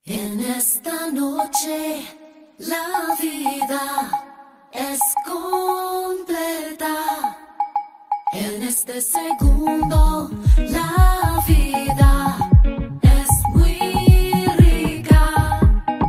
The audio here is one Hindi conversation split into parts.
En esta noche la vida es completa. En este segundo la vida es muy rica.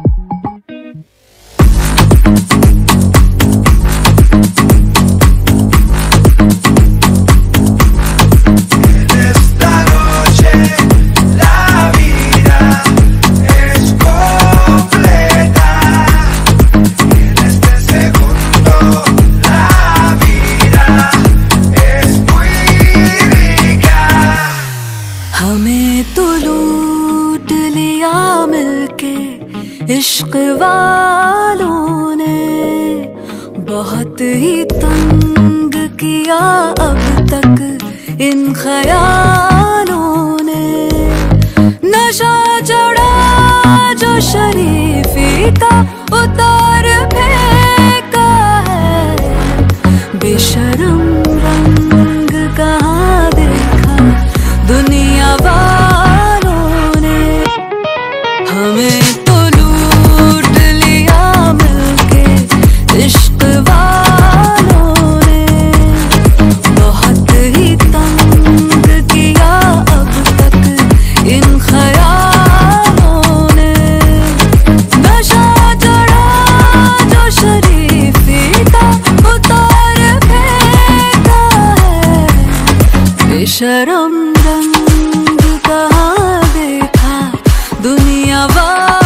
En esta noche la vida es completa. En este segundo la vida es muy rica. हमें तो लूट लिया मिलके इश्क वालों ने, बहुत ही तंग किया अब तक इन ख्यालों ने। नशा चढ़ा जो शरीफी का उतार फेंका है, बेशर्म रंग कहाँ देखा दुनिया वालों ने। हमें तो लूट लिया मिलके इश्क वालों ने, बहुत ही तंग किया अब तक इन ख्यालों ने। नशा चढ़ा जो शरीफी का उतार फेंका है, बेशर्म रंग कहाँ देखा दुनिया वालों